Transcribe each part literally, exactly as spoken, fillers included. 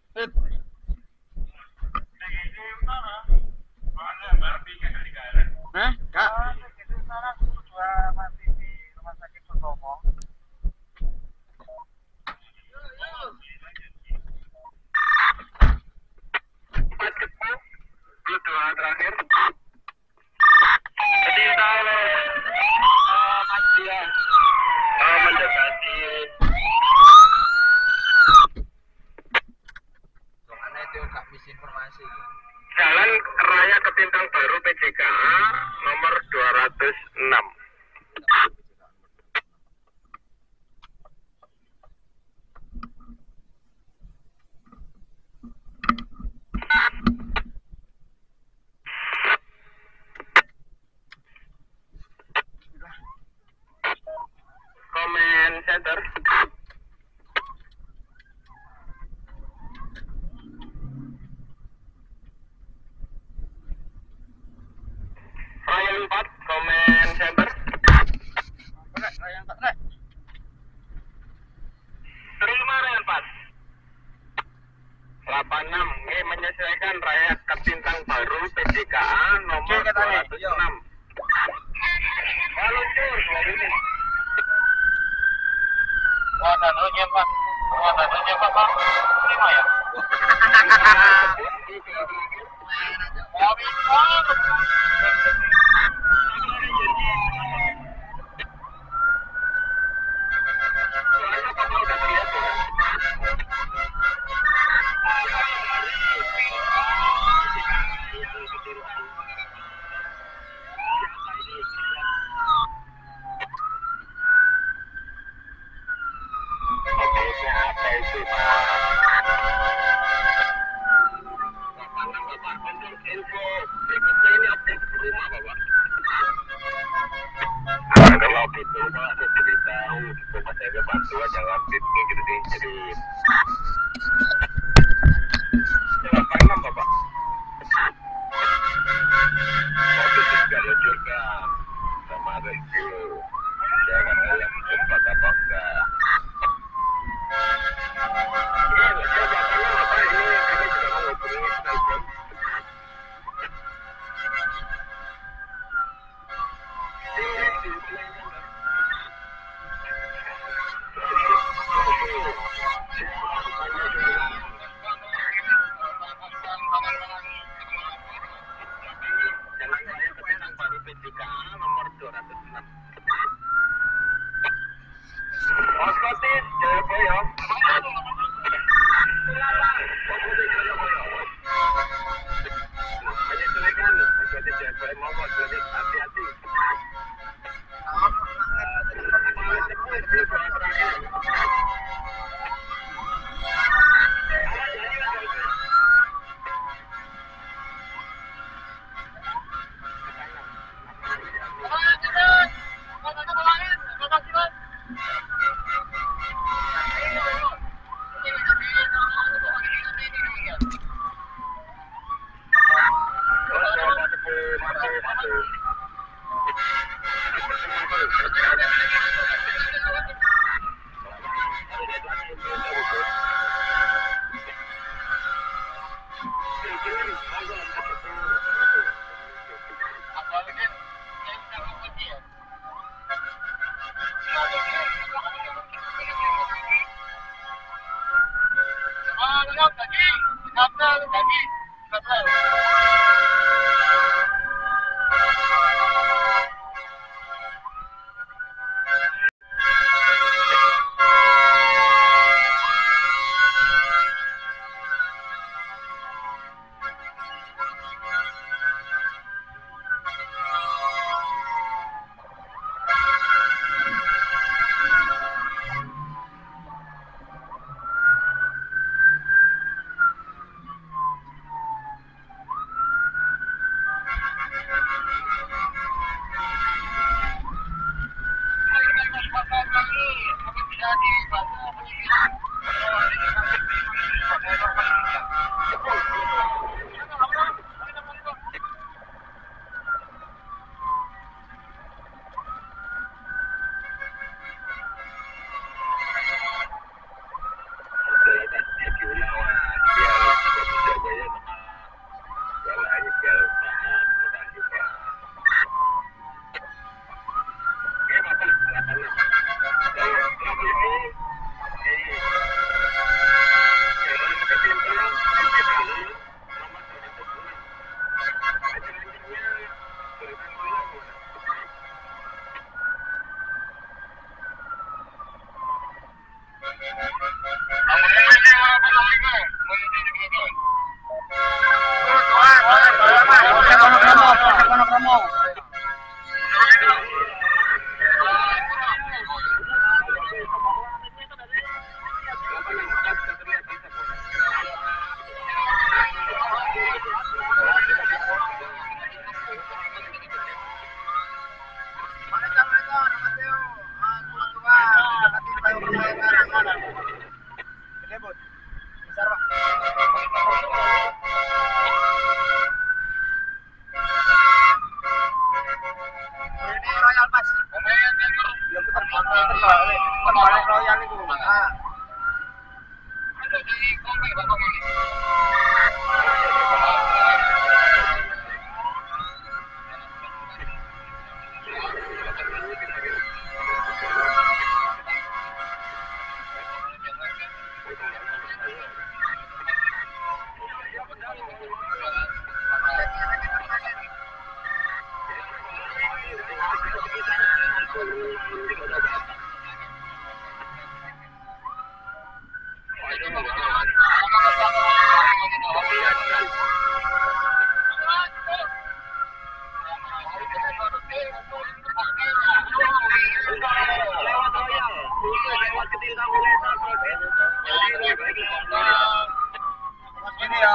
Hit. Hah? Kak? Terakhir. Jadi kalau uh, Mas dia uh, mendekati Soalnya itu nggak misinformasi. Jalan Raya Ketintang Baru P J K A nomor dua ratus enam. Comment center. Raya empat, comment center. Rek, yang tak rek. Terima Raya empat. delapan enam ini menyesuaikan Raya Ketintang Baru P J K A nomor dua ratus enam. Halo Cur, dua ini. Wah, danunya Pak. Wah, danunya Pak, Pak. Terima ya? Wah, Apa itu Pak? Untuk info berikutnya ini update rumah Bapak. Nah, kalau gitu Pak, saya beritahu Bapak saya bantuan jangan gitu gitu jadi delapan enam Bapak. Waktu juga luncurkan sama review jangan yang sempat apa enggak. Ini saya belakangnya Bapak ini kami juga menghubungi telepon. Jalan Raya Ketintang Baru P J K A nomor dua ratus enam. Oskotis Jayabaya. Oskotis Jayabaya. Menyesuaikan Oskotis Jayabaya mau jadi hati-hati. Ini Royal Pas. Ya putar putar lah. Putar balik Royal itu. Ah. Ini ya.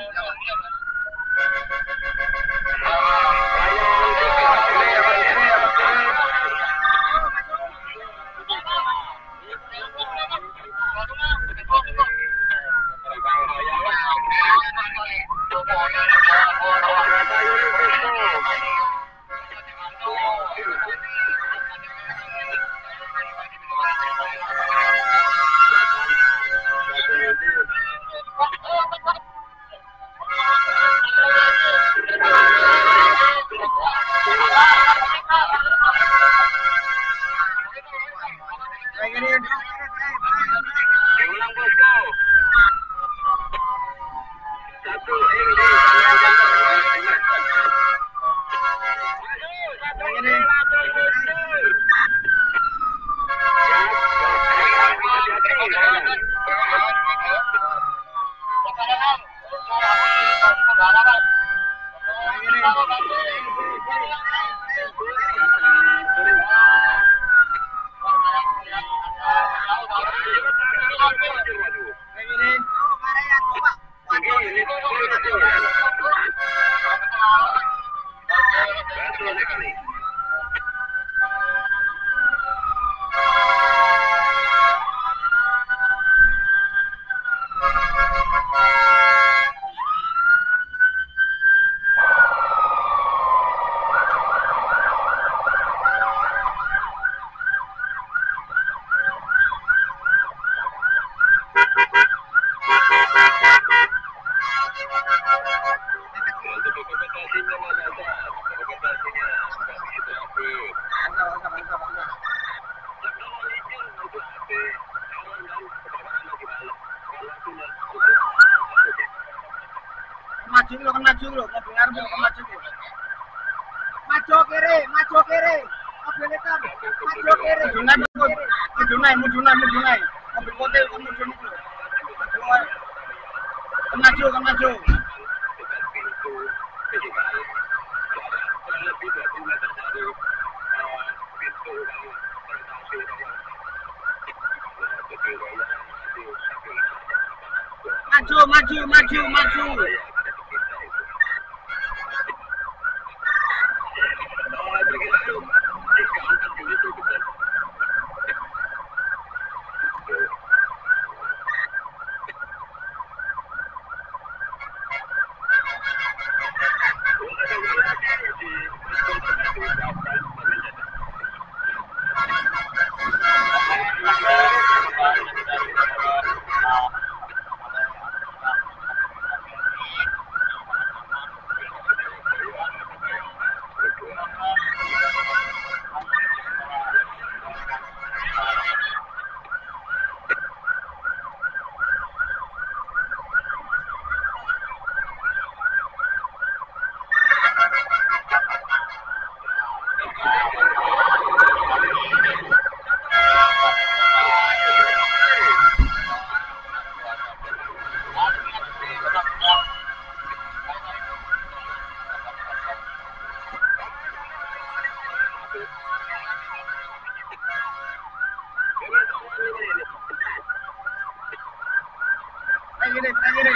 Diulang bosku. Satu ini. Betul sekali. Maju lo kan maju lo, mobil ngarep lo maju lo. Maju kiri, maju kiri. Mobil hitam, maju kiri. Maju naik, maju naik, maju naik, maju naik. Mobil putih kan maju nih lo. Maju aja. Kan maju, kan maju. Maju, maju, maju, maju. Gini, gini.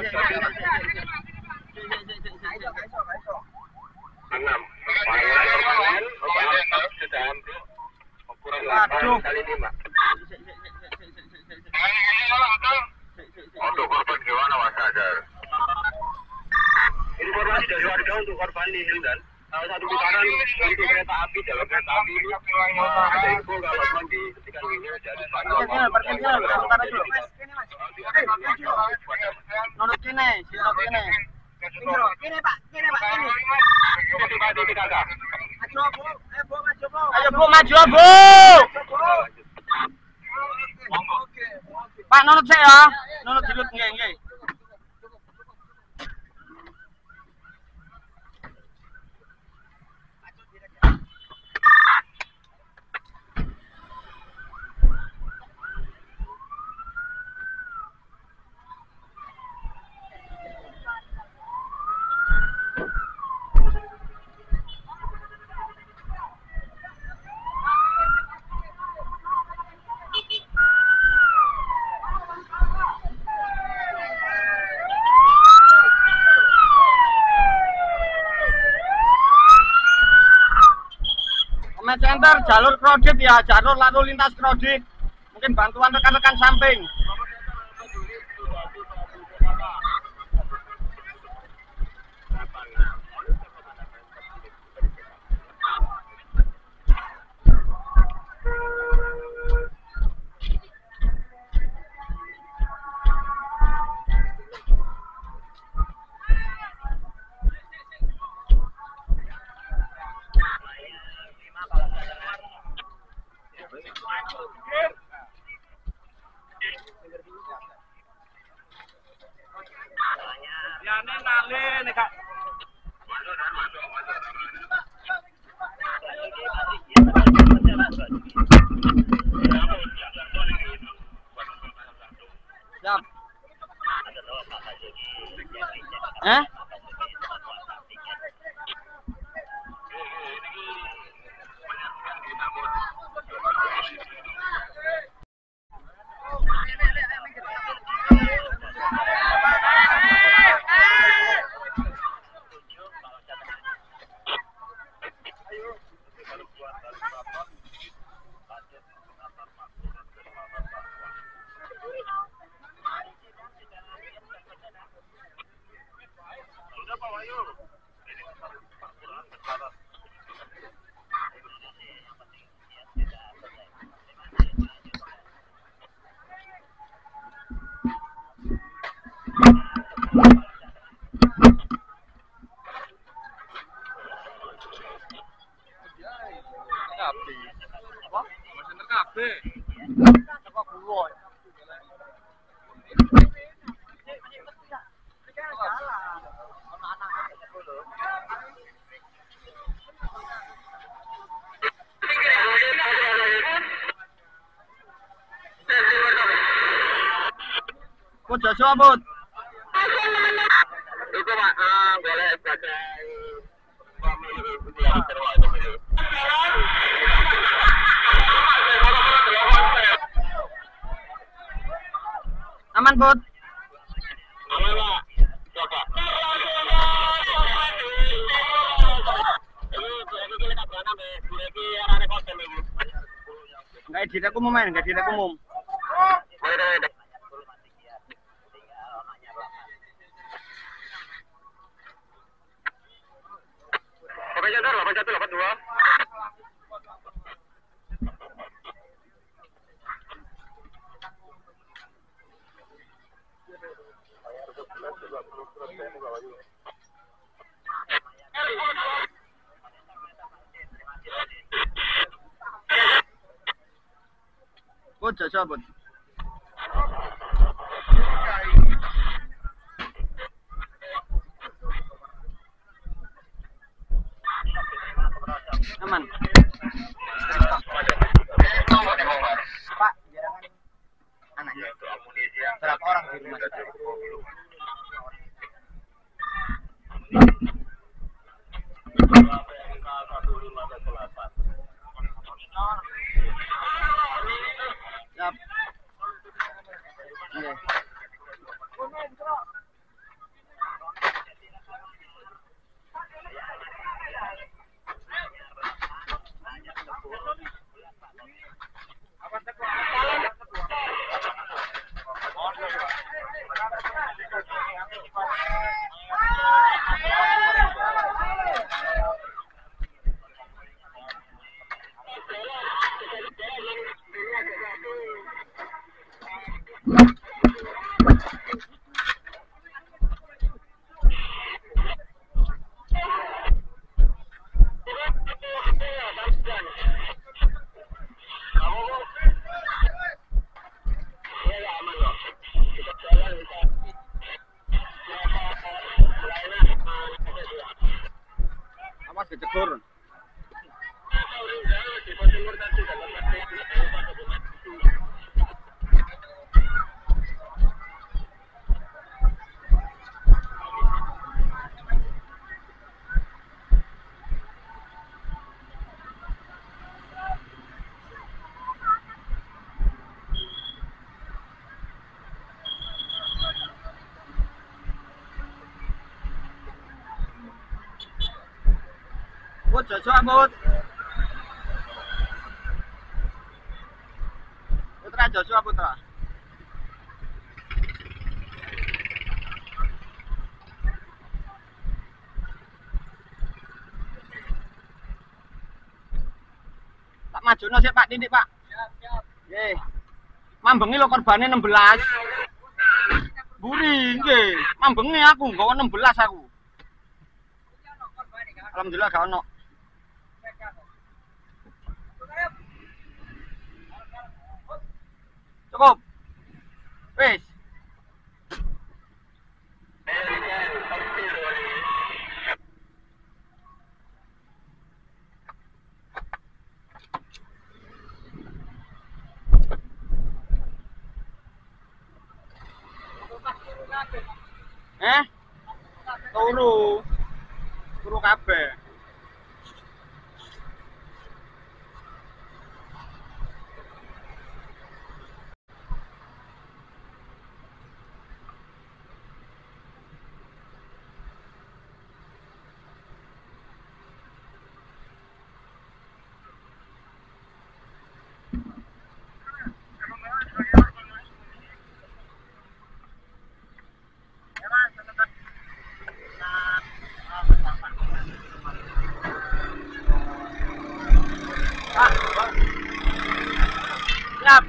enam. Panggilan korban sudah ambruk ukuran delapan kali lima. Untuk korban gimana Mas Azhar? Informasi dari warga untuk korban di Hildan. Salah satu putaran untuk kereta api, dalam kereta api ini ada info kalau memang di ketika ini jadi bantuan. Nurut kene, sirok kene. Kene Pak, kene Pak, kene. Ayo Bu, maju Bu. Pak nurut saya ya. Nurut dilut nggih nggih. Center jalur kredit ya, jalur lalu lintas kredit. Mungkin bantuan rekan-rekan samping. Eh? Kok jasa abot? Itu Pak, ah, boleh sebagai aman Bud? Aman Pak, coba. Enggak direk umum main, enggak direk umum. delapan satu delapan dua. Bud, jasa Bud. Aman. Pak, anaknya berapa orang di rumah? Siap. Oke. Awas kecegur. Bud, cocok bud. Putra Joshua putra. Tak majuno sih Pak Didik Pak. Siap, siap. Nggih. Mambengi lo korbane enam belas. Buri nggih. Mambengi aku nggawa enam belas aku. Alhamdulillah gak ono. Cukup. Wis. Eh? Turu. Turu kabeh. Siap.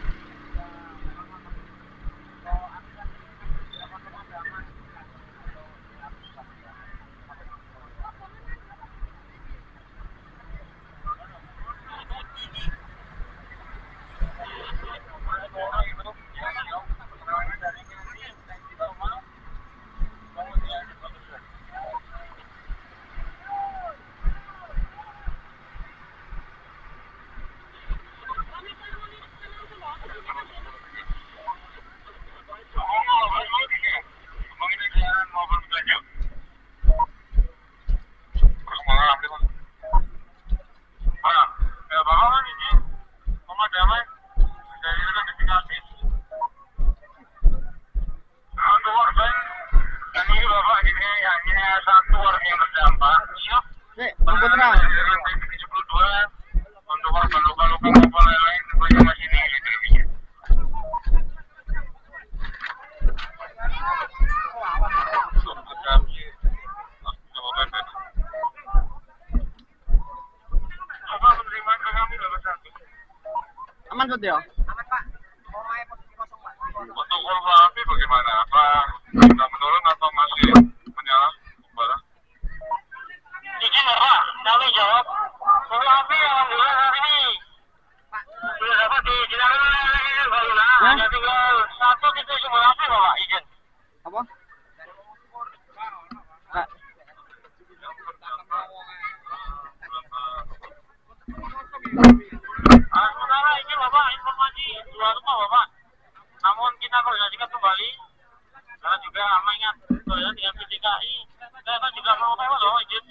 Nek, Bang Putra. Untuk korban luka-luka maupun lain-lain tentunya masih tinggi televisinya. Aman Bud ya? Aman Pak. Mau main posisi kosong Pak. Untuk korban api bagaimana? Apa sudah menurun atau masih menyala? Bara? Izin ya Pak, kami jawab. Korban api alhamdulillah hari ini sudah dapat dijinakan Baruna. Hanya tinggal satu titik sumber api Bapak, izin. Apa? Kak. Ah, sementara ini Bapak informasi dua rumah Bapak. Namun kita koordinasikan kembali. Karena juga mengingat koordinasi dengan P D K I. Saya juga mau tahu loh izin.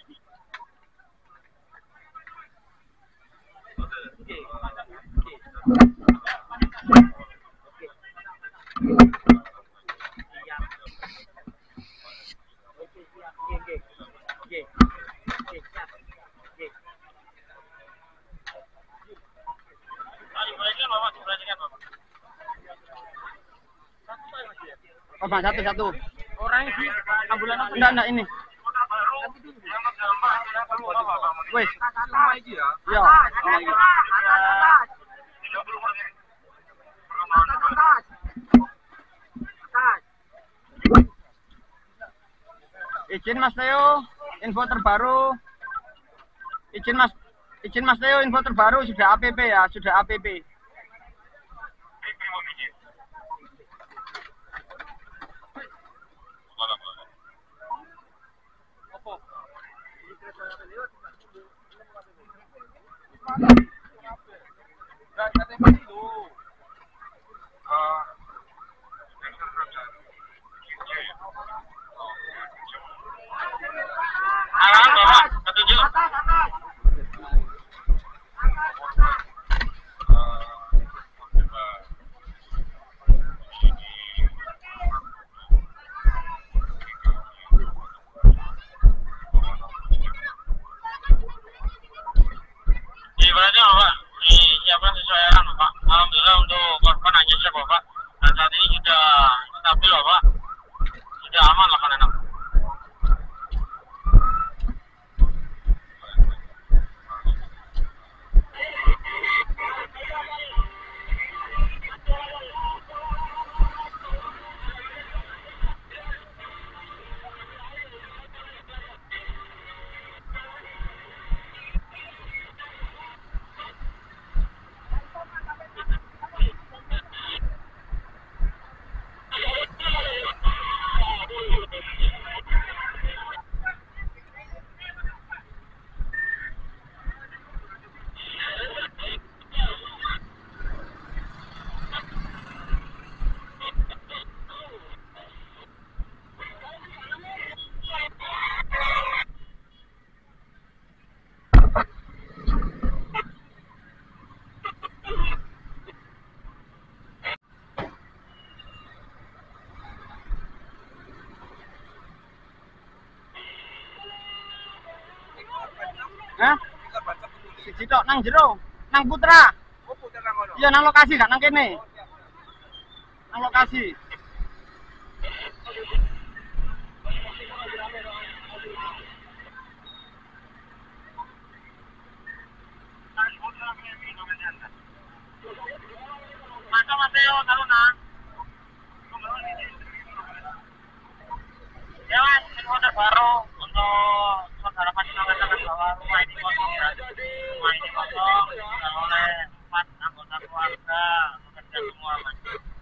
Tadi mereka Bapak Korban satu satu. Orangnya di ambulan apa? Enggak enggak ini. Wes. Iya. Izin Mas Teo, info terbaru. Izin Mas, izin Mas Teo, info terbaru sudah A P P ya, sudah A P P. Ibaratnya Bapak, disiapkan sesuai arahan Bapak. Alhamdulillah untuk korban hanya siap Bapak. Dan saat ini sudah stabil Bapak. Sudah aman lah kan anak. Hah? Siji tok nang jero, nang Putra. Iya nang lokasi gak nang kene. Nang lokasi. Masa Mateo Taruna. Ya Mas, info terbaru untuk saudara Pasino katakan bahwa rumah ini kosong ya. Rumah ini kosong dan oleh empat anggota keluarga bekerja semua Mas.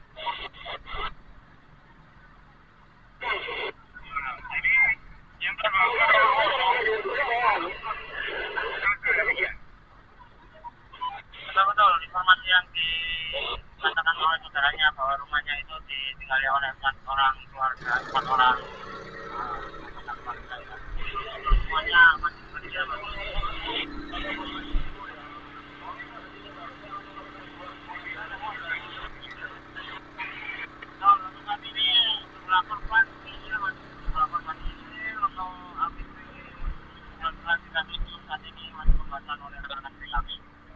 Yang betul-betul informasi yang dikatakan oleh saudaranya bahwa rumahnya itu ditinggali oleh empat orang keluarga, empat orang anggota keluarga. Jadi semuanya masih bekerja. Nah, untuk saat ini jumlah korban ini masih jumlah korban ini untuk api yang tidak itu saat ini masih pembahasan oleh rekan-rekan kami.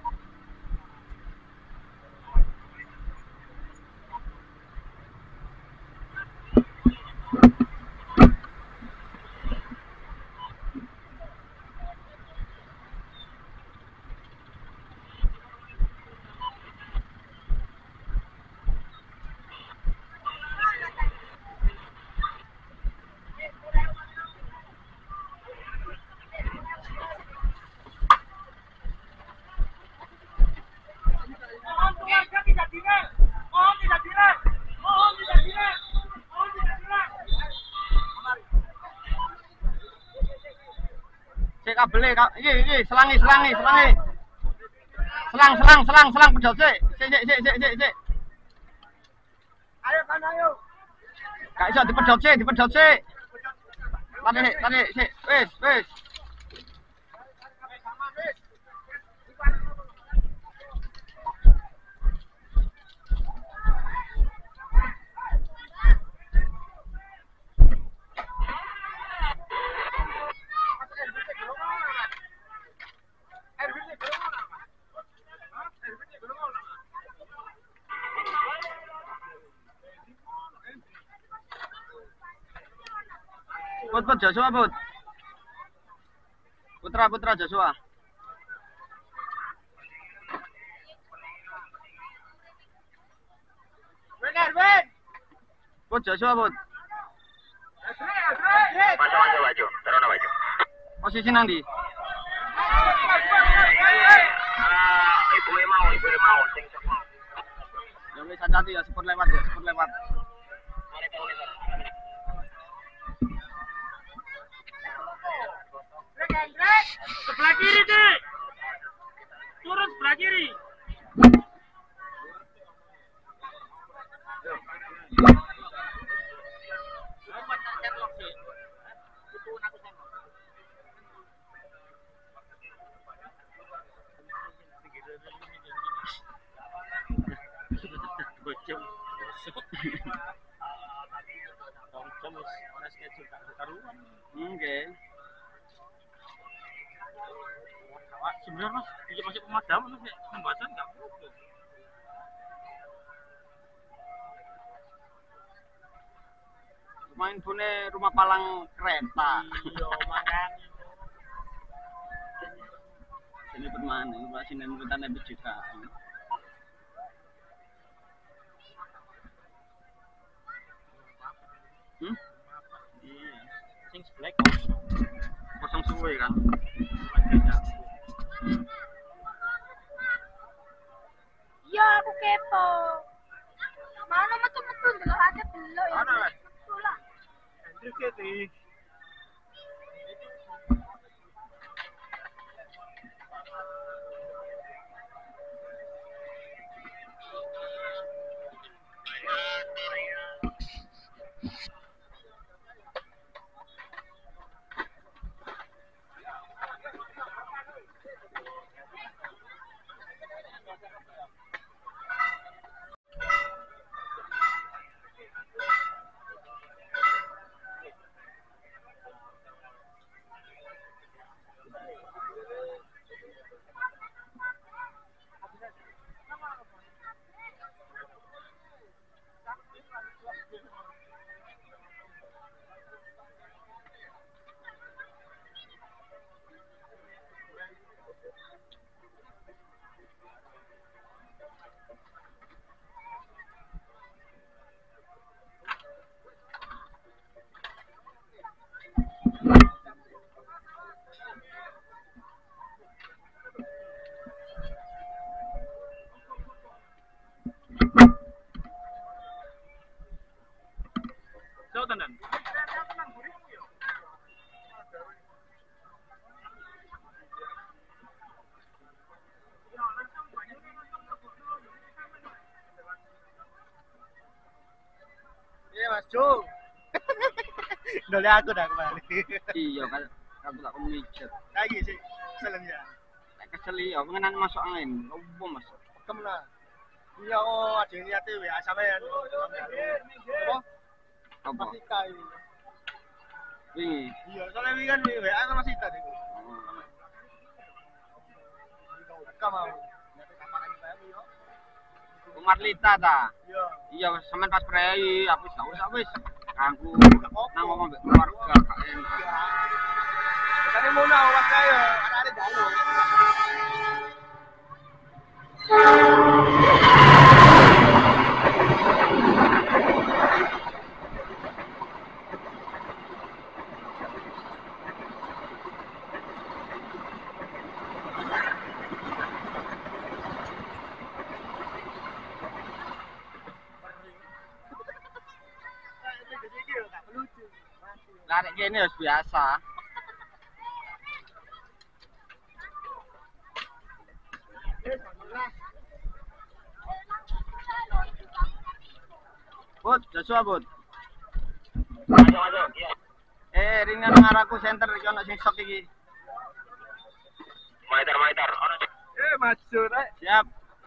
Cek kabel e, iki iki selangi selangi selangi. Selang selang selang selang pedot sik. Sik sik sik sik sik sik. Ayo kan ayo. Gak iso dipedot sik, dipedot sik. Tarik tarik sik. Wis wis. Put, put, Joshua, put. Putra, putra, Joshua. Win, win. Put, Joshua, put. Maju, maju, maju. Terus maju. Posisi nanti. Ah, ibu mau, ibu mau, sing mau. Yang bisa hati ya, support lewat ya, support lewat. Sebelah kiri, Dik. Turun sebelah kiri. Oke. Sebenarnya mas, ini masih pemadaman, mas, pembahasan nggak butuh. Main punya rumah palang kereta. Iya, makanya. Sini bermana, masih dan bentar lebih juga. Hmm? Iya. Sing sebelah kosong. Kosong suwe kan. Ya aku kepo. Mana metu-metu ndelok ada belok ya. Ana, Mas. Metu lah. Hendrik iki. Jauh tenan. Iya, Mas Jo. Dole aku dah kembali. Iya kan, kalau tak pemijet. Lagi sih, selennya. Tak kesel ya, pengenan masuk angin. Lobo mas. Kemana? Iya, oh, ada yang lihat W A sampean. Apa? Apa? Masih kai. Ini. Iya, soalnya ini kan W A kan masih tadi. Kamu. Umar Lita ta. Iya. Iya, sampean pas prei, aku wis wis wis. Aku nang ngomong mbek keluarga K M. Tadi mau nawa Mas kayo, ada-ada dalu. Lari gini harus biasa. Bud, Joshua bud. Maju, maju. Iya. Eh, ringan ngaraku center iki ono sing sok iki. Maitar, maitar. Ono. Eh, maju rek. Siap.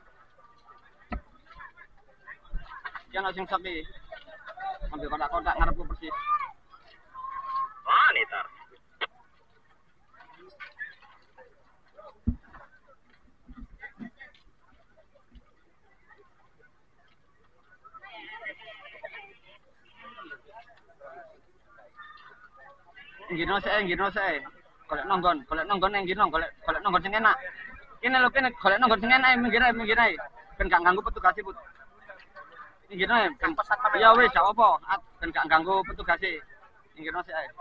Iki ono sing sok iki. Ambil kotak-kotak ngarepku persis. Ah, nitar. Nggino sik, nggino sik. Golek nonggon, golek nonggon nang nggino, golek golek nonggon sing enak. Kene lho kene golek nonggon sing enak, minggir ae, minggir ae. Ben gak ganggu petugas Put. Nggino ae, ben ya wis gak apa, ben gak ganggu petugas. Nggino sik ae.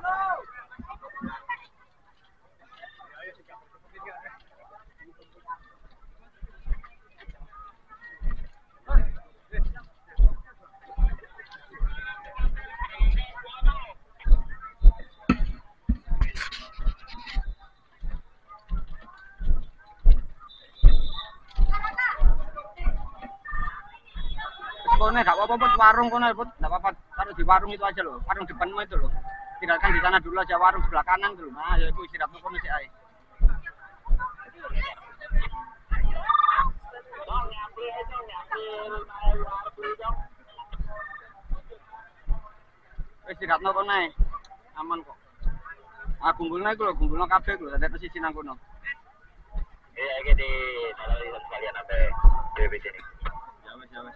Kono gak apa-apa Put, warung kono Put, enggak apa-apa. Taruh di warung itu aja loh, warung depanmu itu loh. Tinggalkan di sana dulu aja, warung sebelah kanan tuh. Nah, ya itu istirahat kono sik ae. Wis istirahat kono ae. Aman kok. Ah kumpulna iku lho, kumpulna kabeh lho, dadi sisi nang kono. Iya, iki di dalari sekalian ape D B C ini. Ya wis, ya wis.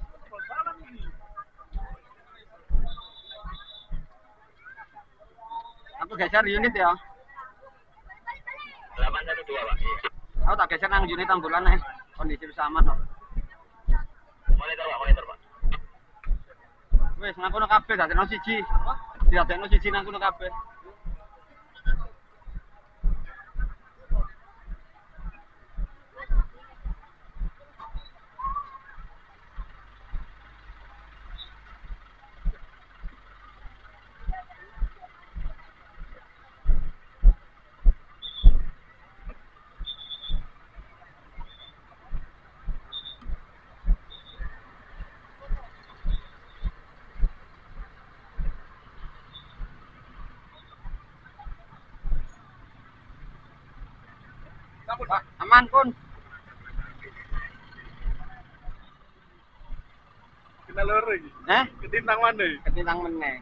Aku geser unit ya. delapan satu dua, Pak. Iya. Aku tak geser nang unit ambulan ae. Kondisi wis aman kok. Monitor, Pak, monitor, Pak. Wis nang kono kabeh dadekno siji. Dadekno siji nang kono kabeh. Pak, aman Kun. Kena loro iki. Eh? Ketintang mana? Ketintang meneh.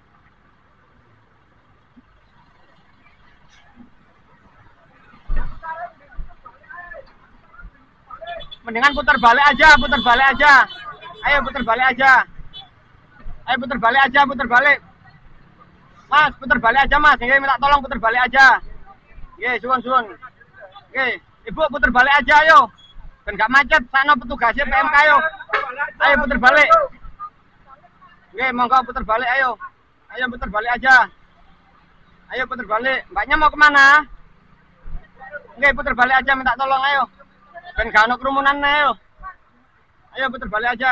Mendingan putar balik aja, putar balik aja. Ayo putar balik aja. Ayo putar balik aja, putar balik. Mas, putar balik aja Mas. Nggih, minta tolong putar balik aja. Nggih, suwun-suwun. Oke, Ibu putar balik aja ayo. Ben gak macet, sana petugasnya P M K ayo. Ayo putar balik. Oke, monggo putar balik ayo. Ayo putar balik aja. Ayo putar balik. Mbaknya mau kemana? Oke, putar balik aja, minta tolong ayo. Ben gak ono kerumunan ayo. Ayo putar balik aja.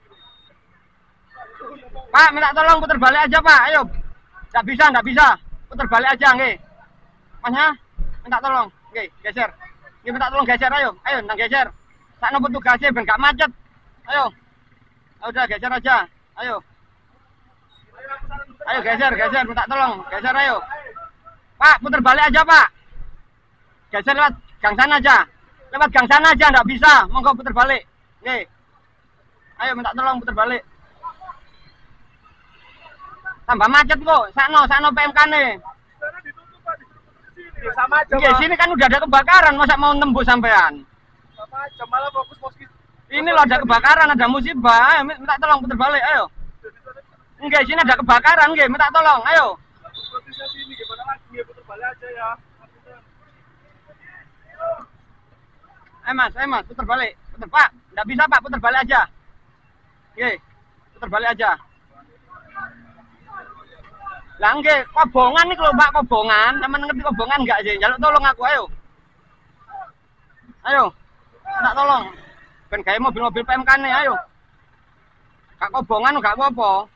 Pak, minta tolong putar balik aja Pak, ayo. Nggak bisa, nggak bisa. Putar balik aja, nggih. Masnya, minta tolong. Oke, geser. Ini minta tolong geser ayo. Ayo, nang geser. Sakno petugasnya ben gak macet. Ayo. Ayo udah geser aja. Ayo. Ayo geser, geser, minta tolong. Geser ayo. Pak, putar balik aja, Pak. Geser lewat gang sana aja. Lewat gang sana aja nggak bisa. Monggo putar balik. Oke. Ayo minta tolong putar balik. Tambah macet kok. Sakno, sakno P M K-ne. Sama aja. Oke, sini kan udah ada kebakaran, masa mau nembus sampean? Sama aja, malah fokus fokus. Ini loh ada kebakaran, ada musibah. Ayo, minta tolong putar balik, ayo. Enggak, sini ada kebakaran, nggih, minta tolong, ayo. Sini gimana lagi? Putar balik aja ya. Ayo Mas, ayo Mas, putar balik. Putar Pak, enggak bisa Pak, putar balik aja. Oke, putar balik aja. Lah nggih, kobongan nih lho Mbak, kobongan. Sampeyan ngerti kobongan enggak sih? Njaluk tolong aku, ayo. Ayo. Minta tolong. Ben gawe mobil-mobil P M K-ne, ayo. Gak kobongan gak apa-apa.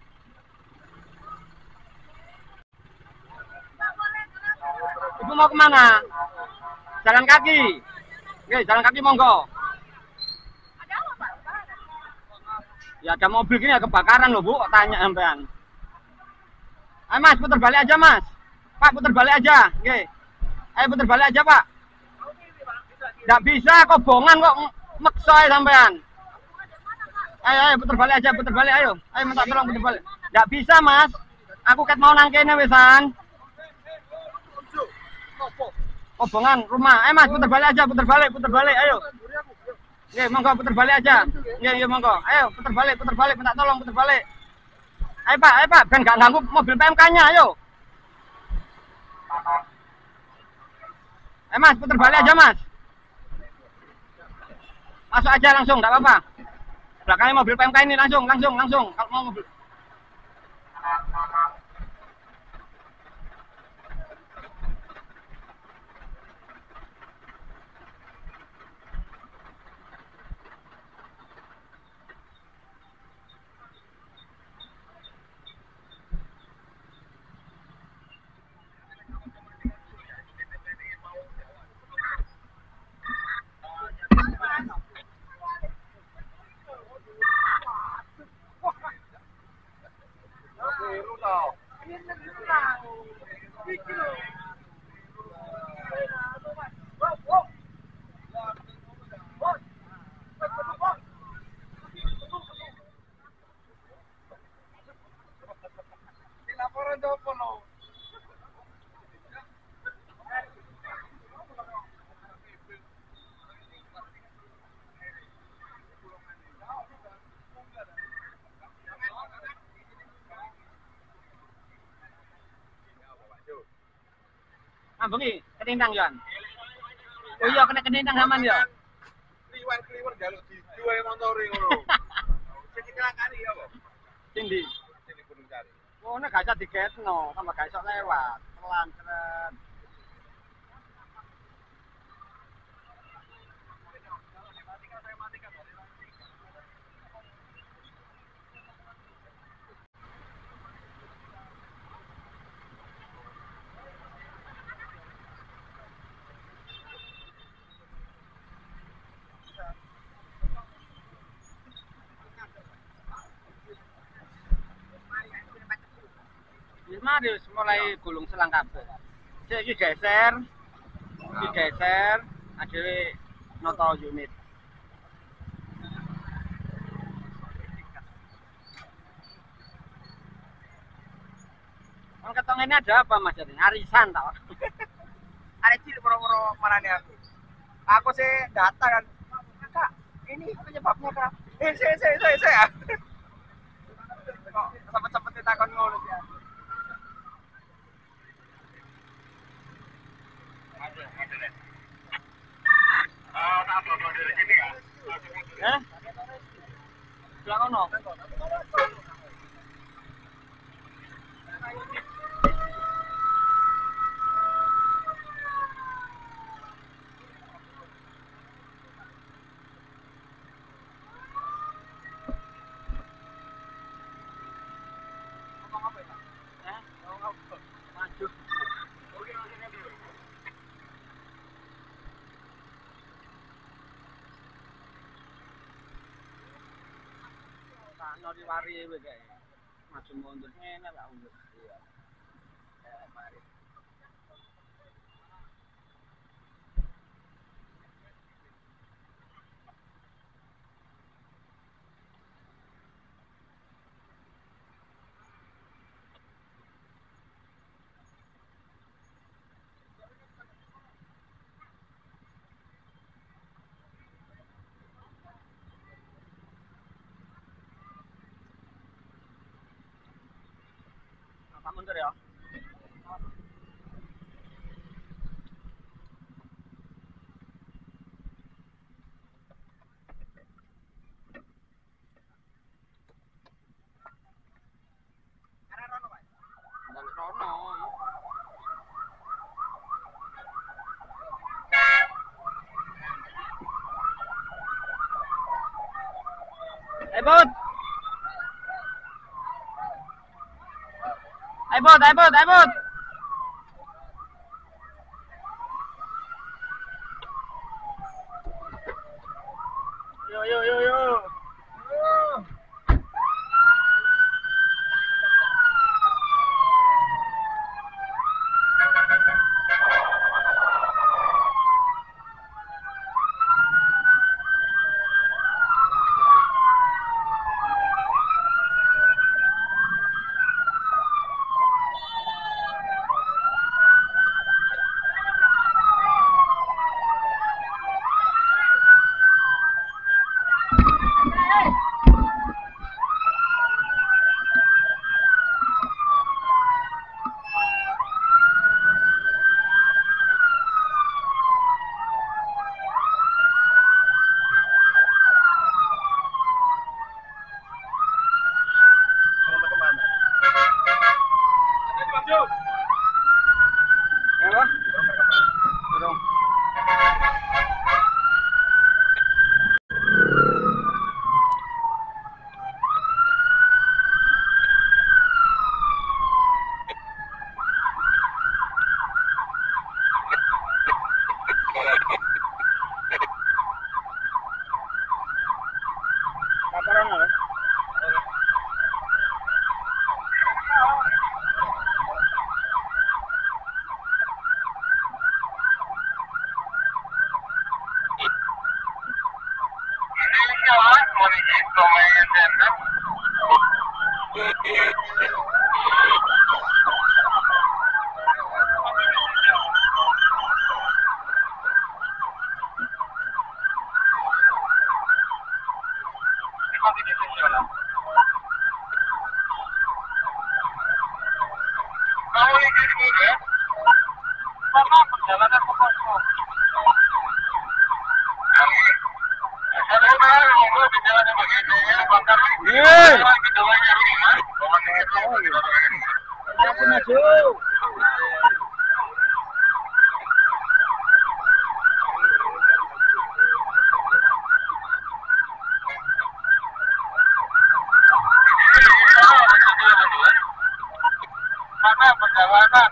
Ibu mau kemana? Jalan kaki. Oke, jalan kaki monggo. Ya ada mobil gini ya kebakaran loh Bu, kok tanya sampean. Ayo Mas, putar balik aja Mas. Pak, putar balik aja. Oke. Ayo putar balik aja Pak. Nggak bisa, kobongan kok maksa sampean. Ayo, ayo putar balik aja, putar balik ayo. Ayo minta tolong putar balik. Nggak bisa Mas. Aku ket mau nang kene wisan. Kobongan rumah. Ayo Mas, putar balik aja, putar balik, putar balik, ayo. Oke, monggo putar balik aja. Iya, iya monggo. Ayo putar balik, putar balik, minta tolong putar balik. Ayo Pak, ayo Pak, ben gak ganggu mobil P M K-nya, ayo. Eh mas, putar balik aja mas. Masuk aja langsung, nggak apa-apa. Belakangnya mobil P M K ini langsung, langsung, langsung. Kalau mau mobil. Ah, bengi, kedendang Jan. Oh iya, kena kedendang aman ya. Kliwer-kliwer jaluk di dua montore ngono. Sing nglakani ya, Bos. Sing ndi? Sing di Gunung Sari. Oh, nek gak iso digetno, tambah gak iso lewat. Pelan keren. Mari mulai gulung selang kabeh. Sik iki geser. Iki geser, akhirnya noto unit. Kan ketong ini ada apa Mas Jadi? Arisan tau. Ada cilik boro-boro marane aku. Aku sih data kan. Kak, ini penyebabnya kak. Eh, saya, saya, saya, saya. Kok sempet-sempet ditakon ngono ya. Eh? Bilang ono. No diwari wae kae. Maju mundur ngene lah undur. Iya. Eh, mari. Apa mundur ya? Balik rono. Eh, Bud. Ayo Bud, ayo Bud, ayo Bud. Yo yo yo yo. Kamu yang jadi muda ya? Sama perjalanan ke posko. Saya tahu kalau di jalan yang begini ya, bahkan di jalannya begini, bahkan itu Aku maju. mana perjalanan?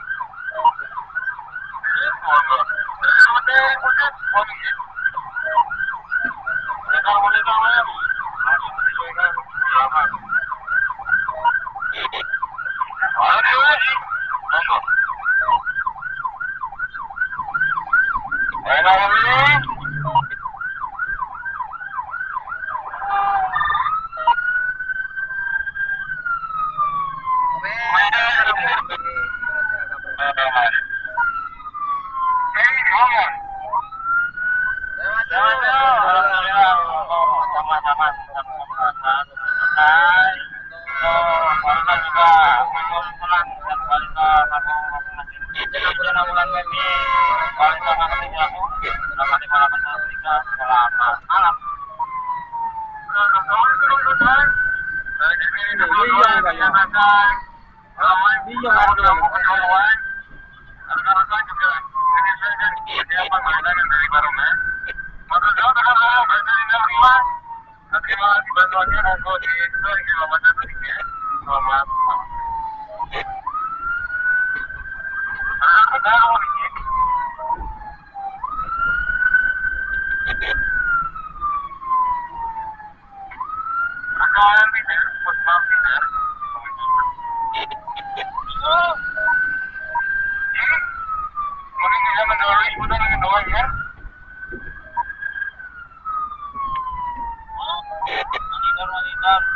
Kita